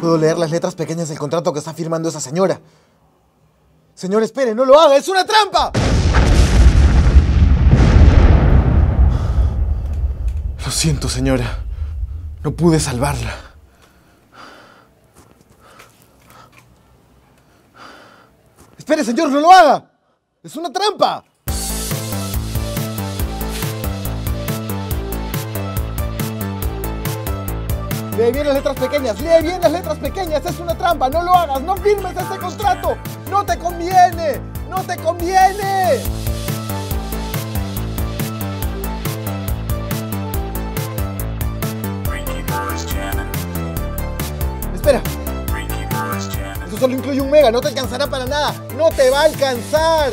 Puedo leer las letras pequeñas del contrato que está firmando esa señora. Señor, espere, no lo haga, ¡es una trampa! Lo siento, señora. No pude salvarla. Espere, señor, no lo haga. ¡Es una trampa! Lee bien las letras pequeñas, lee bien las letras pequeñas, es una trampa, no lo hagas, no firmes ese contrato, no te conviene, no te conviene. Espera, eso solo incluye un mega, no te alcanzará para nada, no te va a alcanzar.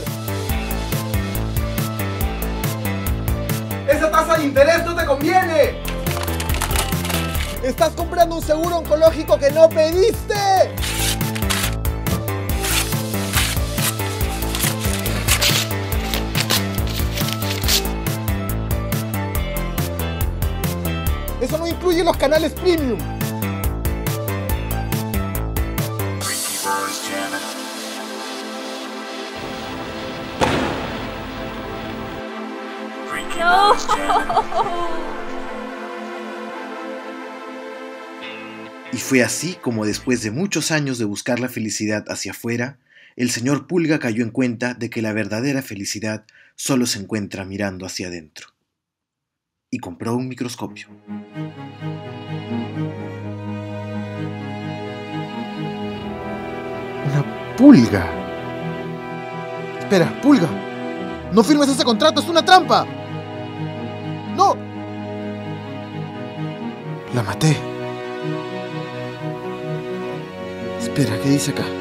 Esa tasa de interés no te conviene. ¡Estás comprando un seguro oncológico que no pediste! ¡Eso no incluye los canales premium! No. Y fue así como después de muchos años de buscar la felicidad hacia afuera, el señor Pulga cayó en cuenta de que la verdadera felicidad solo se encuentra mirando hacia adentro. Y compró un microscopio. Una pulga. Espera, pulga. No firmes ese contrato, es una trampa. No. La maté. Espera, ¿qué dice acá?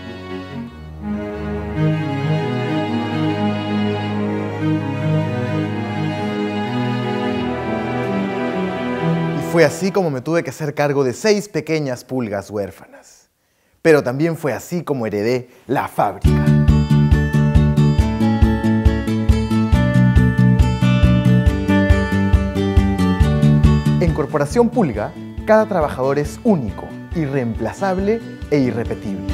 Y fue así como me tuve que hacer cargo de 6 pequeñas pulgas huérfanas. Pero también fue así como heredé la fábrica. En Corporación Pulga, cada trabajador es único, irreemplazable e irrepetible.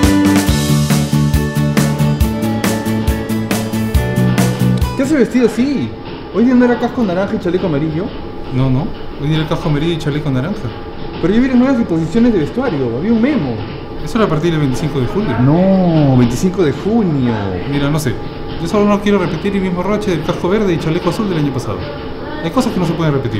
¿Qué hace vestido así? ¿Hoy día no era casco naranja y chaleco amarillo? No, hoy día el casco amarillo y chaleco naranja. Pero ya vieron nuevas disposiciones de vestuario, había un memo. Eso era a partir del 25 de julio. No, 25 de junio. Mira, no sé. Yo solo no quiero repetir el mismo roche del casco verde y chaleco azul del año pasado. Hay cosas que no se pueden repetir.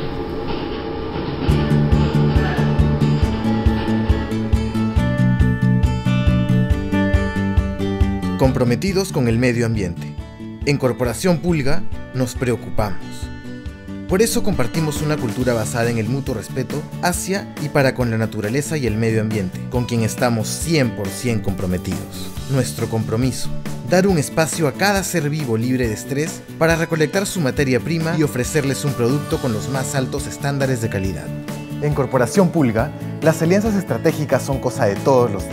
Comprometidos con el medio ambiente. En Corporación Pulga nos preocupamos. Por eso compartimos una cultura basada en el mutuo respeto hacia y para con la naturaleza y el medio ambiente, con quien estamos 100% comprometidos. Nuestro compromiso: dar un espacio a cada ser vivo libre de estrés para recolectar su materia prima y ofrecerles un producto con los más altos estándares de calidad. En Corporación Pulga, las alianzas estratégicas son cosa de todos los días.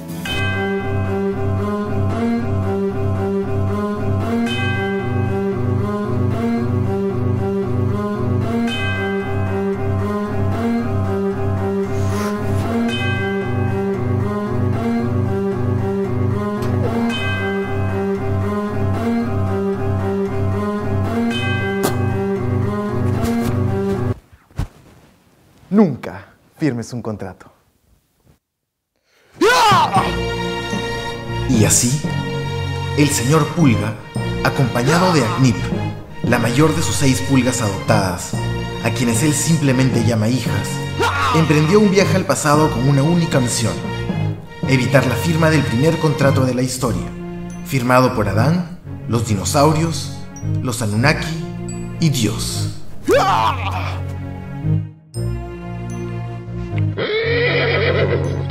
Nunca firmes un contrato. Y así, el señor Pulga, acompañado de Agnip, la mayor de sus 6 pulgas adoptadas, a quienes él simplemente llama hijas, emprendió un viaje al pasado con una única misión: evitar la firma del primer contrato de la historia, firmado por Adán, los dinosaurios, los Anunnaki y Dios.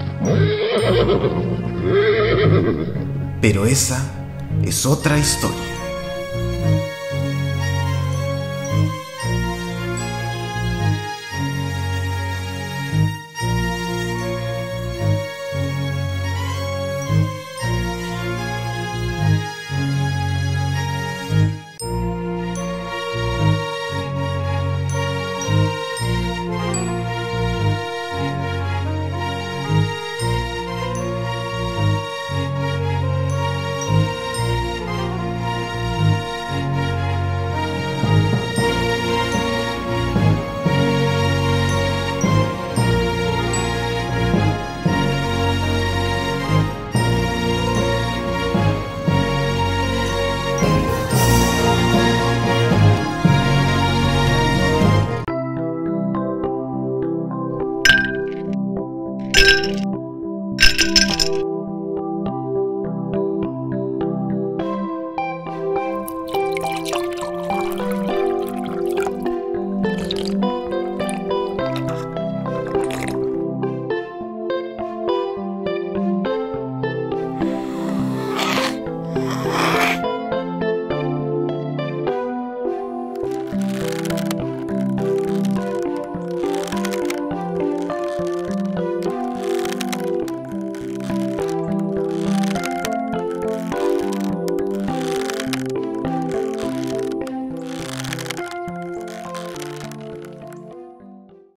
Pero esa es otra historia.